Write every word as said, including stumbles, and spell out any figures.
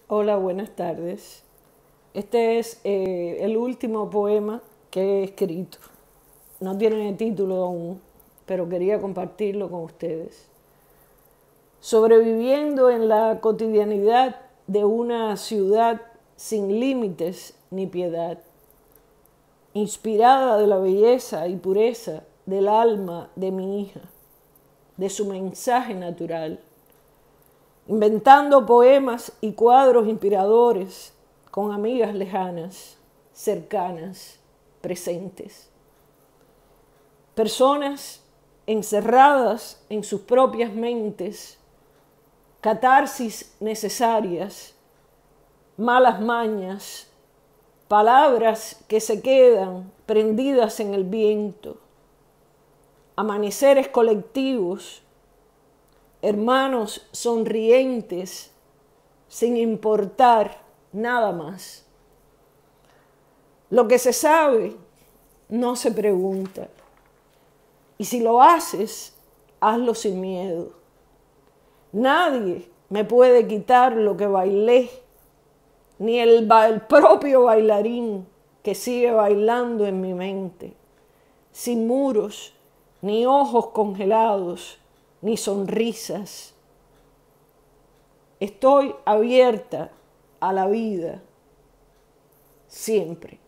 Hola, buenas tardes. Este es eh, el último poema que he escrito. No tiene título aún, pero quería compartirlo con ustedes. Sobreviviendo en la cotidianidad de una ciudad sin límites ni piedad, inspirada de la belleza y pureza del alma de mi hija, de su mensaje natural, inventando poemas y cuadros inspiradores con amigas lejanas, cercanas, presentes. Personas encerradas en sus propias mentes, catarsis necesarias, malas mañas, palabras que se quedan prendidas en el viento, amaneceres colectivos, hermanos sonrientes, sin importar nada más. Lo que se sabe no se pregunta. Y si lo haces, hazlo sin miedo. Nadie me puede quitar lo que bailé, ni el, el propio bailarín que sigue bailando en mi mente, sin muros, ni ojos congelados, ni sonrisas. Estoy abierta a la vida siempre.